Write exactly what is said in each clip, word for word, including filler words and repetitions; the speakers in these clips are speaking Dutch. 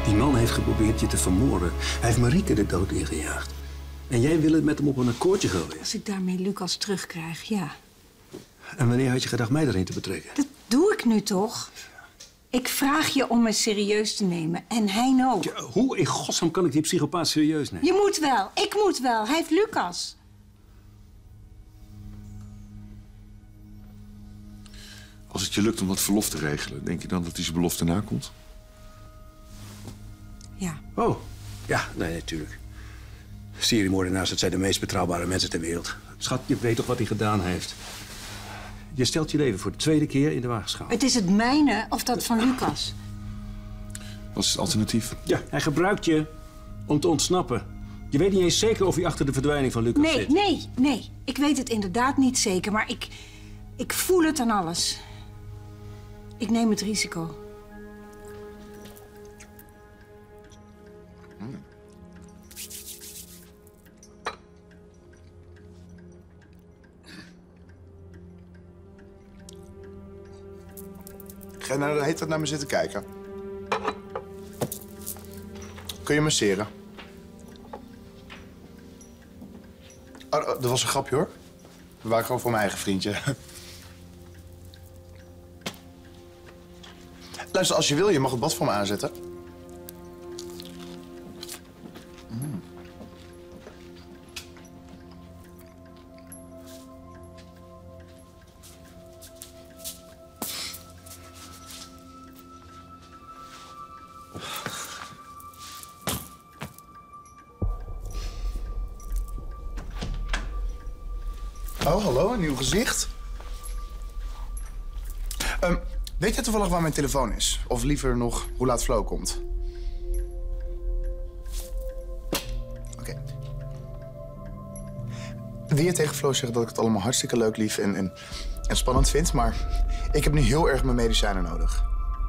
Die man heeft geprobeerd je te vermoorden. Hij heeft Marieke de dood ingejaagd. En jij wil het met hem op een akkoordje gooien. Als ik daarmee Lucas terugkrijg, ja. En wanneer had je gedacht mij erin te betrekken? Dat doe ik nu toch? Ik vraag je om me serieus te nemen. En hij ook. Ja, hoe in godsnaam kan ik die psychopaat serieus nemen? Je moet wel. Ik moet wel. Hij heeft Lucas. Als het je lukt om dat verlof te regelen, denk je dan dat hij zijn belofte nakomt? Ja. Oh, ja, nee, natuurlijk. Seriemoordenaars, dat zijn de meest betrouwbare mensen ter wereld. Schat, je weet toch wat hij gedaan heeft? Je stelt je leven voor de tweede keer in de waagschaal. Het is het mijne of dat van Lucas. Wat is het alternatief? Ja, hij gebruikt je om te ontsnappen. Je weet niet eens zeker of hij achter de verdwijning van Lucas Nee, zit. nee, nee. Ik weet het inderdaad niet zeker, maar ik... Ik voel het aan alles. Ik neem het risico. Hmm. Ga je nou de hele tijd naar me zitten kijken? Kun je masseren? Oh, dat was een grapje, hoor. We waren gewoon voor mijn eigen vriendje. Luister, als je wil, je mag het bad voor me aanzetten. Mm. Oh, hallo, een nieuw gezicht. Um, weet jij toevallig waar mijn telefoon is? Of liever nog hoe laat Flo komt? Oké. Okay. Wil je tegen Flo zeggen dat ik het allemaal hartstikke leuk, lief en, en, en spannend vind, maar ik heb nu heel erg mijn medicijnen nodig.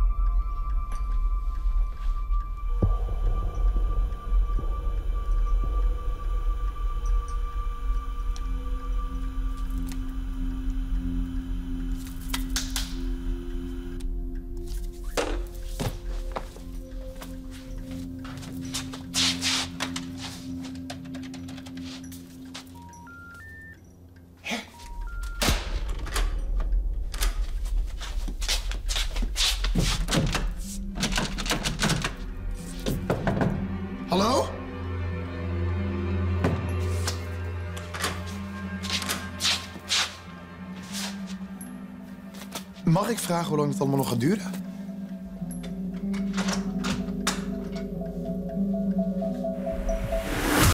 Hallo? Mag ik vragen hoe lang het allemaal nog gaat duren?